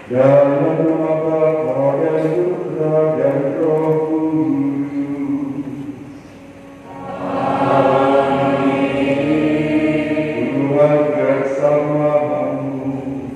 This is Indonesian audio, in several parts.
Dalam nama Bapa dan Putra dan Roh Kudus. Amin. Tuhan bersamamu.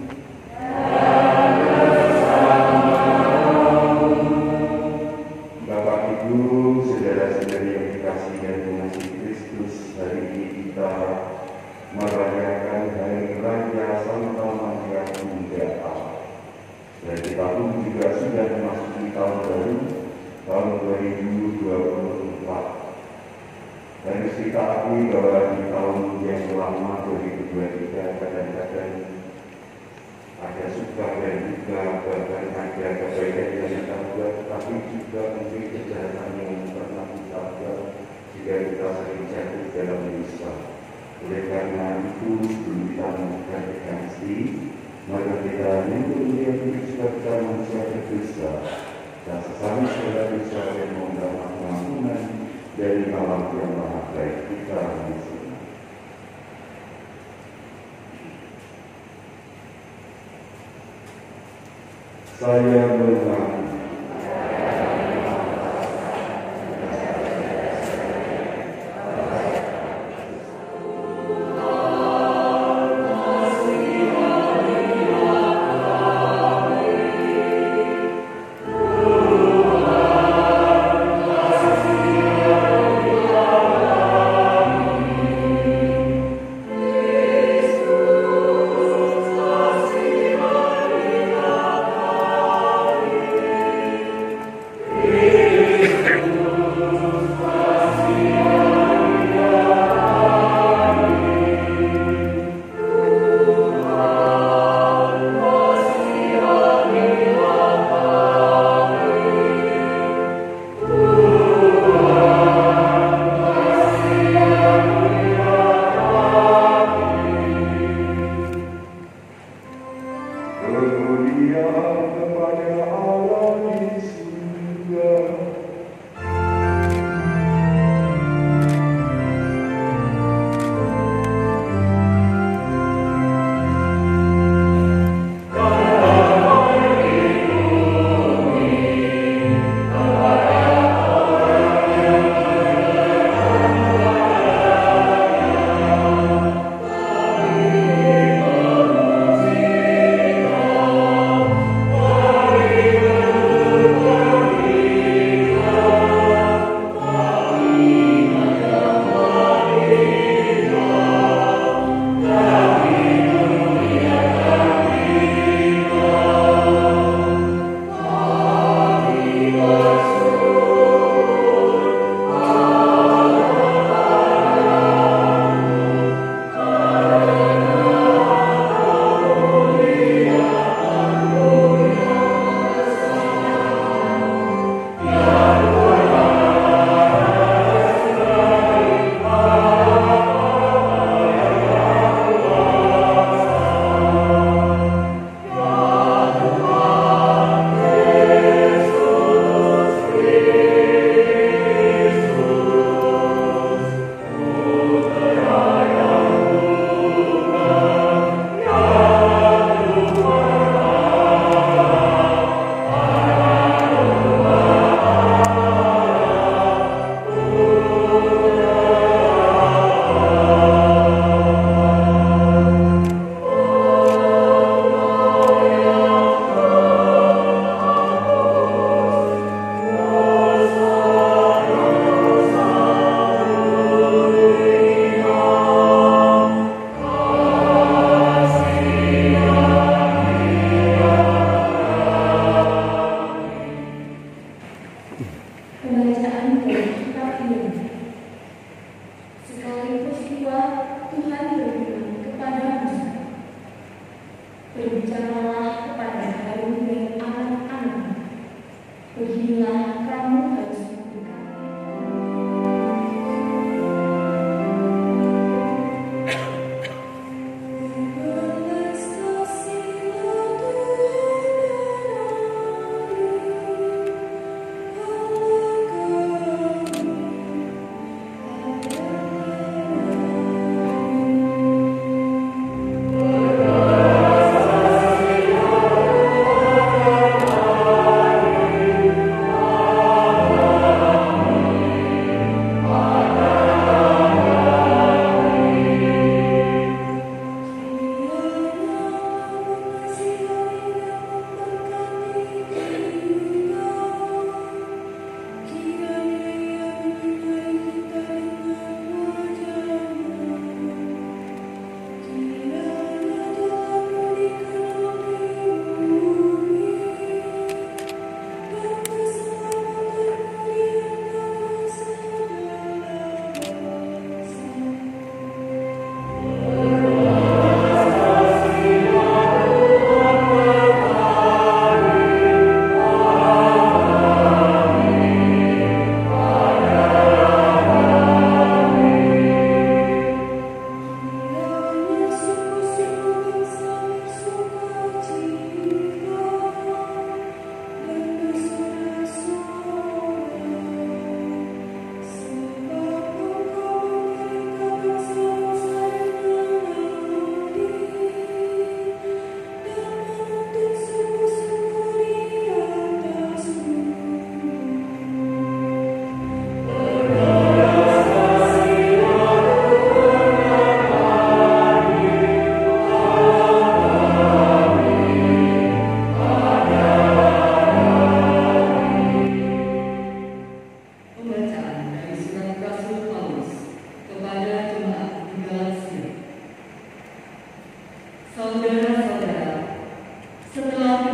Bapak Ibu, saudara-saudari yang dikasihi dan mengasihi Kristus, hari ini kita merayakan Hari Raya Santa Maria Bunda. Dan kita pun juga sudah memasuki tahun baru, tahun 2024. Harus kita akui bahwa di tahun yang lama 2023 kadang-kadang ada suka dan duka, bahkan ada kebaikan yang kita buat, tapi juga mungkin kejahatan yang pernah kita buat jika kita sering jatuh dalam dosa. Oleh karena itu, sebelum kita melakukan ekaristi, maka kita menyebut juga kita manusia berdosa dan sesama saudara dosa yang memohon pengampunan dari Allah yang Maha Baik. Kita bersama. Saya mengulangi.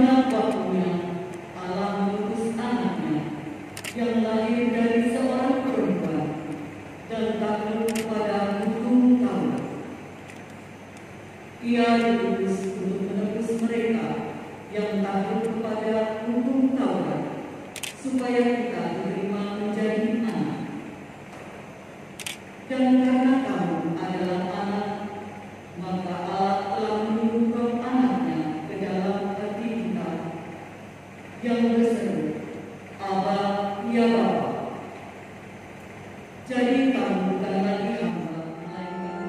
karena waktunya Allah mengutus anaknya yang lahir dari seorang perempuan dan takluk kepada hukum Taurat. Ia diutus untuk menebus mereka yang takluk kepada hukum Taurat, supaya kita diterima menjadi anak. Dan karena kamu adalah anak, maka Allah telah menurunkan anaknya ke dalam hati kita, yang berseru, Aba, ya Bapa. Jadi kamu bukan lagi hamba, melainkan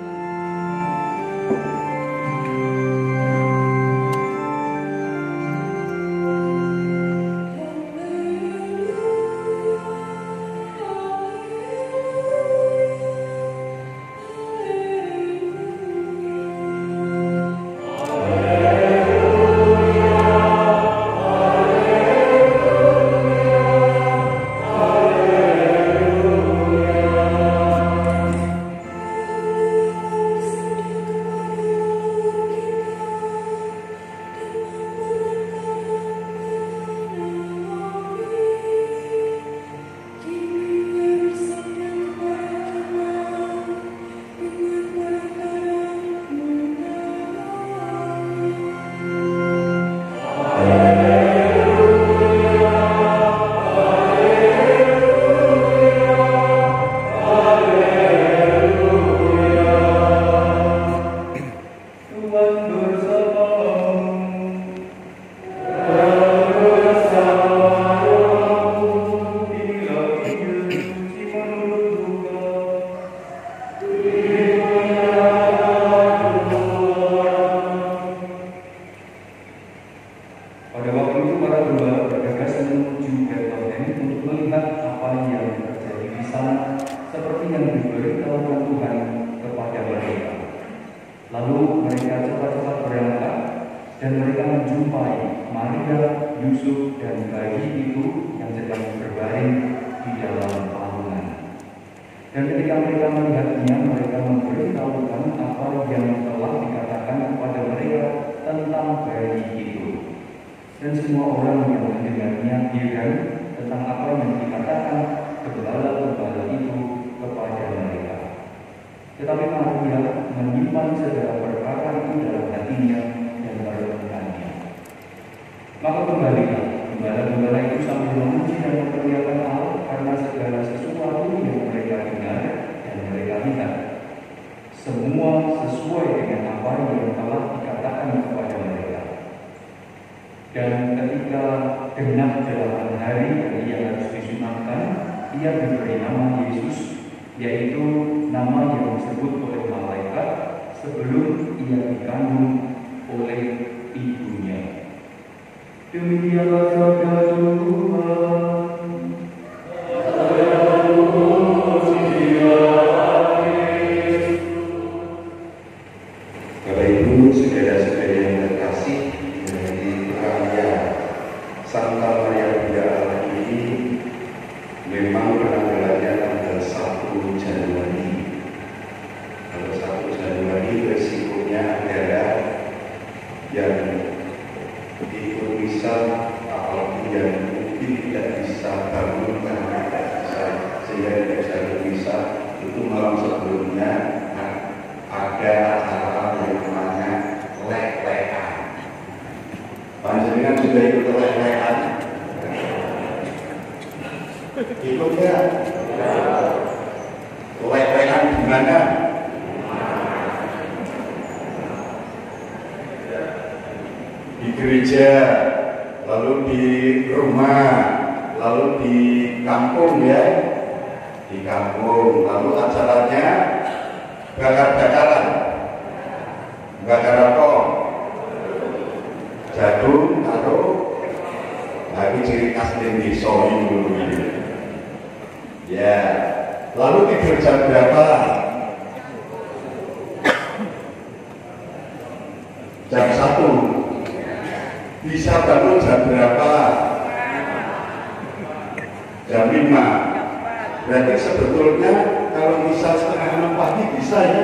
Berarti sebetulnya kalau misal setengah 6 pagi bisa ya?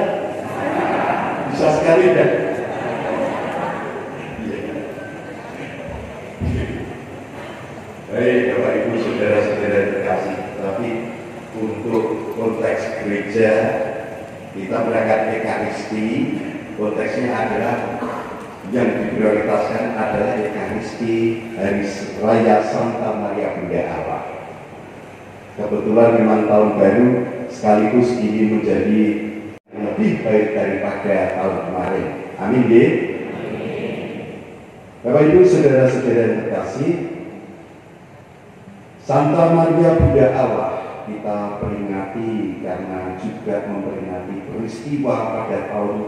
Bisa sekali deh. Baik, Bapak Ibu, saudara-saudara terkasih, tapi untuk konteks gereja kita berangkat Ekaristi, konteksnya adalah yang diprioritaskan adalah Ekaristi Hari Raya Santa Maria Bunda Allah. Kebetulan memang tahun baru sekaligus ini menjadi lebih baik daripada tahun kemarin. Amin ya. Bapak Ibu, saudara-saudara yang terkasih, Santa Maria Bunda Allah kita peringati karena juga memperingati peristiwa pada tahun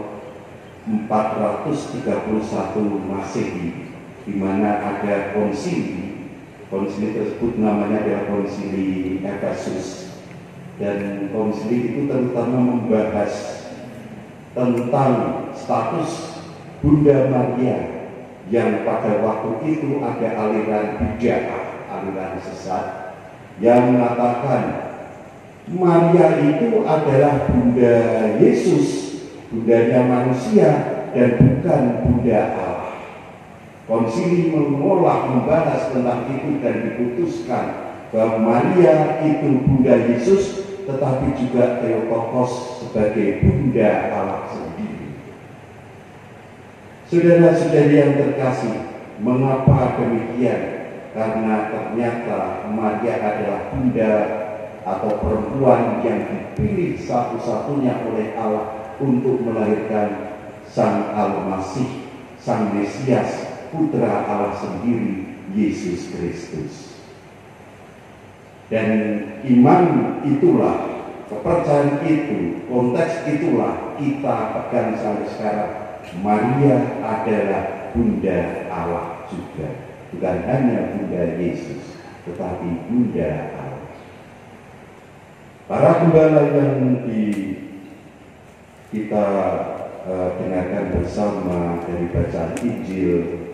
431 Masehi, di mana ada konsili tersebut namanya adalah konsili Efesus, dan konsili itu terutama membahas tentang status Bunda Maria yang pada waktu itu ada aliran bid'ah, aliran sesat yang mengatakan Maria itu adalah Bunda Yesus, bundanya manusia dan bukan Bunda Allah. Konsili membahas tentang itu dan diputuskan bahwa Maria itu Bunda Yesus, tetapi juga Theotokos sebagai Bunda Allah sendiri. Saudara-saudari yang terkasih, mengapa demikian? Karena ternyata Maria adalah bunda atau perempuan yang dipilih satu-satunya oleh Allah untuk melahirkan Sang Al-Masih, Sang Mesias, Putra Allah sendiri, Yesus Kristus. Dan iman itulah, kepercayaan itu, konteks itulah kita pegang sampai sekarang. Maria adalah Bunda Allah juga, bukan hanya Bunda Yesus, tetapi Bunda Allah. Para gembala yang kita dengarkan bersama dari bacaan Injil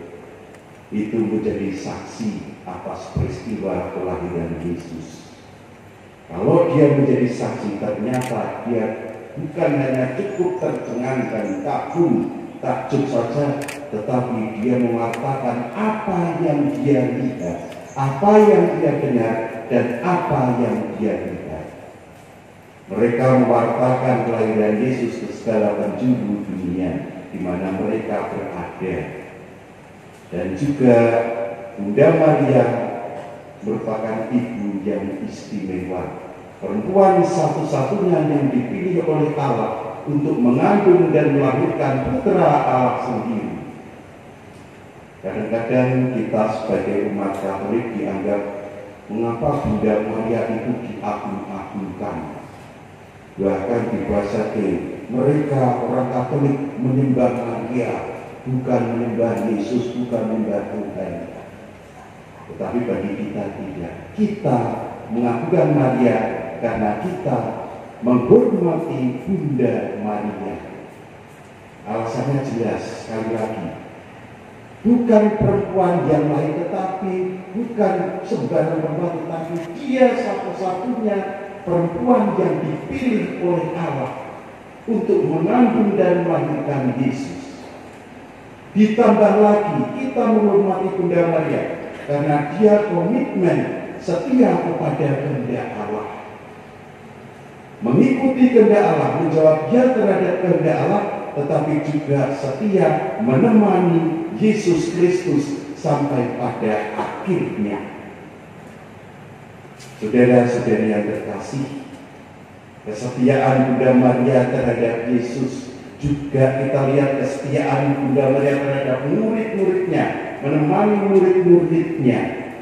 itu menjadi saksi atas peristiwa kelahiran Yesus. Kalau dia menjadi saksi, ternyata dia bukan hanya cukup tercengang dan takjub saja, tetapi dia mengatakan apa yang dia lihat, apa yang dia dengar, dan apa yang dia lihat. Mereka mewartakan kelahiran Yesus ke segala penjuru dunia di mana mereka berada. Dan juga Bunda Maria merupakan ibu yang istimewa, perempuan satu-satunya yang dipilih oleh Allah untuk mengandung dan melahirkan Putra Allah sendiri. Kadang-kadang kita sebagai umat Katolik dianggap, mengapa Bunda Maria itu diagung-agungkan? Bahkan dibaca mereka orang Katolik menyembah Maria, bukan menyembah Yesus, bukan menyembah Tuhan. Tetapi bagi kita tidak. Kita mengagungkan Maria karena kita menghormati Bunda Maria. Alasannya jelas, sekali lagi, bukan perempuan yang lain, tetapi bukan sembarang perempuan, tetapi dia satu-satunya perempuan yang dipilih oleh Allah untuk mengandung dan melahirkan Yesus. Ditambah lagi kita menghormati Bunda Maria karena dia komitmen setia kepada kehendak Allah, mengikuti kehendak Allah, menjawab ya terhadap kehendak Allah, tetapi juga setia menemani Yesus Kristus sampai pada akhirnya. Saudara-saudari yang terkasih, kesetiaan Bunda Maria terhadap Yesus, juga kita lihat kesetiaan Bunda Maria terhadap murid-muridnya, menemani murid-muridnya.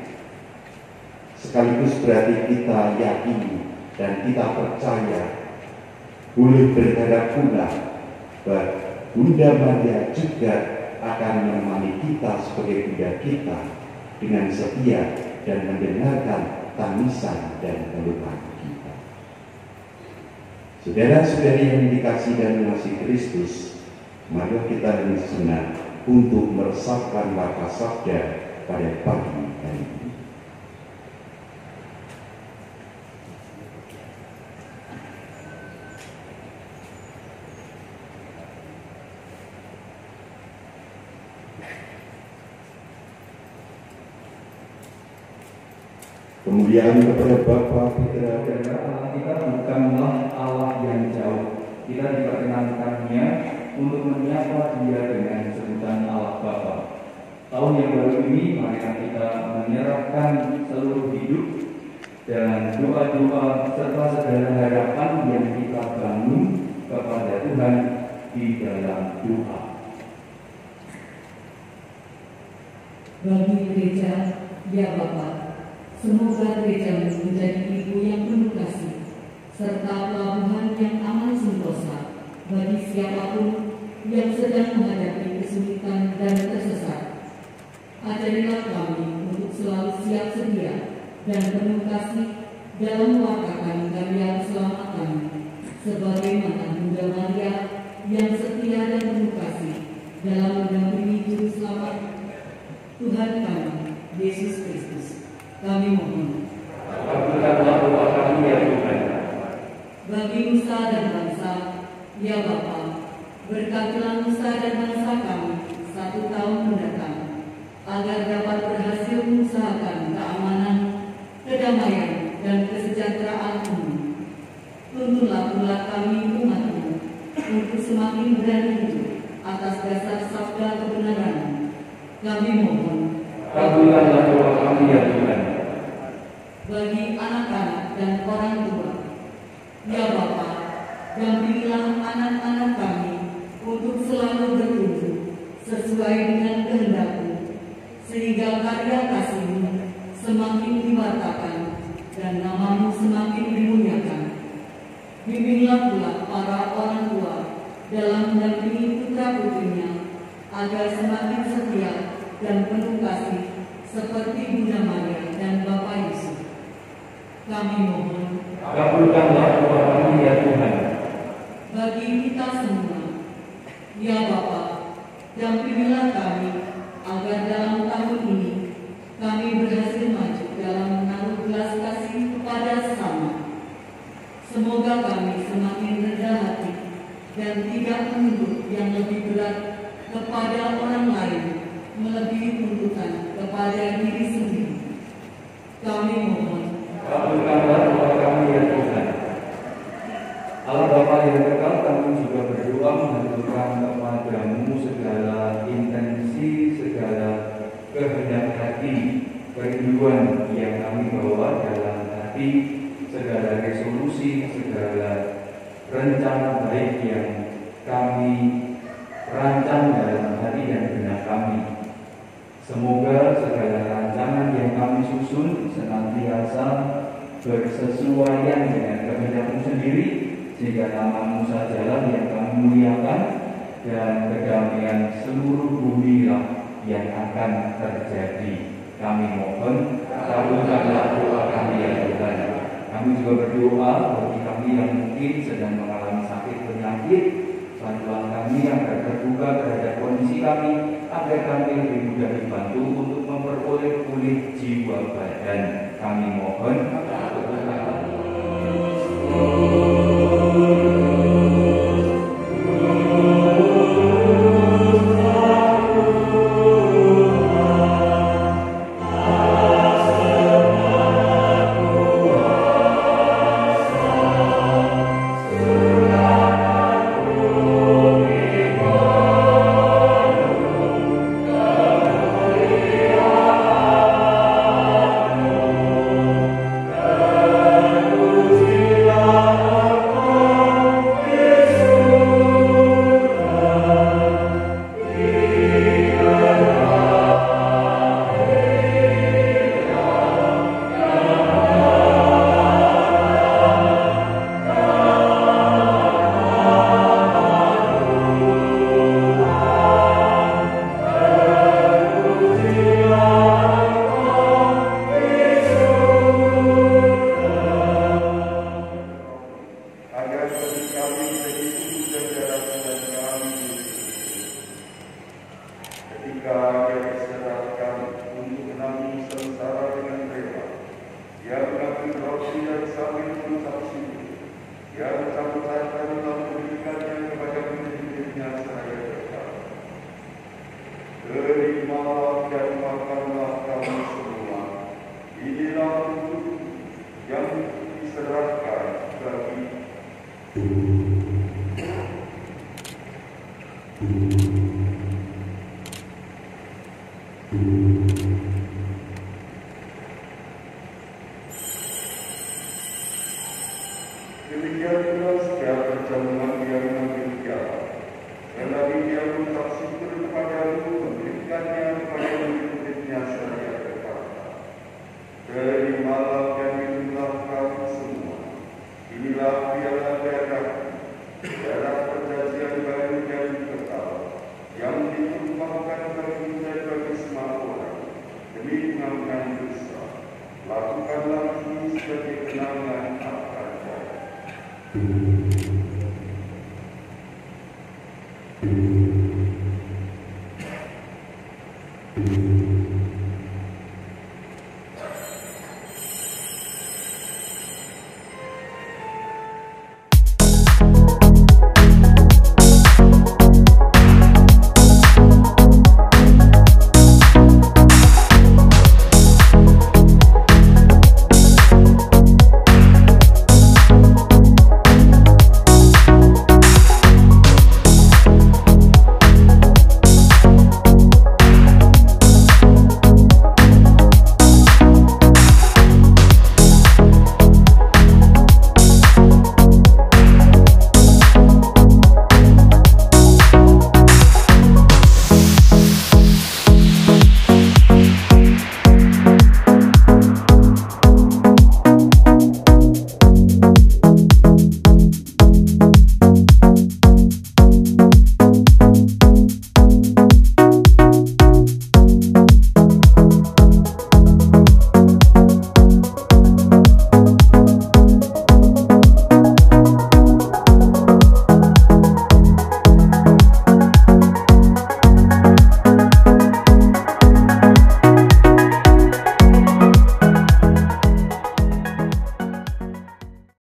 Sekaligus berarti kita yakini dan kita percaya, boleh berharap pula bahwa Bunda Maria juga akan menemani kita sebagai Bunda kita dengan setia dan mendengarkan tangisan dan keluhan kita. Saudara-saudari yang dikasihi dan mengasihi Kristus, mari kita ini sejenak untuk meresapkan waktu sabda pada pagi hari ini. Kemuliaan kepada Bapa, Putra, dan Allah kita bukanlah Allah yang jauh. Kita diperkenankannya untuk menyapa Dia dengan sebutan Allah Bapa. Tahun yang baru ini, mari kita menyerahkan seluruh hidup dan doa-doa serta segala harapan yang kita bangun kepada Tuhan di dalam doa. Bagi gereja, ya Bapa, semoga gereja menjadi ibu yang penuh kasih, serta pelabuhan yang aman sentosa bagi siapapun yang sedang menghadapi kesulitan dan tersesat. Ajarilah kami untuk selalu siap sedia dan penuh kasih dalam mewartakan karya keselamatan sebagaimana Bunda Maria yang setia dan penuh kasih dalam mendampingi Juru Selamat Tuhan kami, Yesus Kristus. Kami mohon. Kabulkanlah doa kami ya Tuhan. Bagi nusa dan bangsa, ya Bapa, berkatilah nusa dan bangsa kami 1 tahun mendatang, agar dapat berhasil mengusahakan keamanan, kedamaian, dan kesejahteraan umum. Tuntunlah pula kami umat-Mu untuk semakin berani hidup atas dasar sabda kebenaran. Kami mohon. Kabulkanlah doa kami ya Tuhan. Bagi anak-anak dan orang tua, ya Bapa, dampingilah anak-anak kami untuk selalu bertumbuh sesuai dengan kehendak-Mu, sehingga karya kasih-Mu semakin diwartakan dan nama-Mu semakin dimuliakan. Bimbinglah pula para orang tua dalam mendampingi putra-putrinya agar semakin setia dan penuh kasih seperti Bunda Maria dan Bapa Yesus. Kami mohon. Kabulkanlah doa kami ya Tuhan. Bagi kita semua, ya Bapa, dampingilah kami agar dalam tahun ini kami berhasil maju dalam menaruh belas kasih kepada sesama. Semoga kami semakin rendah hati dan tidak menuntut yang lebih berat kepada orang lain melebihi tuntutan kepada diri sendiri. Kami mohon. Kabulkanlah doa kami ya Tuhan. Allah Bapa yang kekal, kami juga berdoa mengaturkan kepadamu segala intensi, segala kehendak hati, kerinduan yang kami bawa dalam hati, segala resolusi, segala rencana baik yang kami rancang dalam hati dan benak kami. Semoga segala rancangan yang kami susun senantiasa bersesuaian dengan kehendak-Mu sendiri, sehingga nama-Mu sajalah yang kami muliakan dan kedamaian seluruh bumi lah yang akan terjadi. Kami mohon, kabulkanlah doa kami ya Tuhan. Kami juga berdoa bagi kami yang mungkin sedang mengalami sakit penyakit, bantuan kami yang terbuka terhadap kondisi kami, agar kami lebih mudah dibantu untuk memperoleh pulih jiwa badan. Kami mohon. Terimalah dan makanlah kamu semua. Inilah tubuh Demikian pula setiap perjamuan yang mengambilnya. Selagi dia bersaksi kepadamu, memberikannya kepada murid-muridnya seraya berkata, terimalah dan minumlah kamu semua. Inilah piala darah perjanjian baru dan kekal, yang ditumpahkan bagi semua orang demi pengampunan dosa. Lakukanlah ini sebagai kenangan akan saya.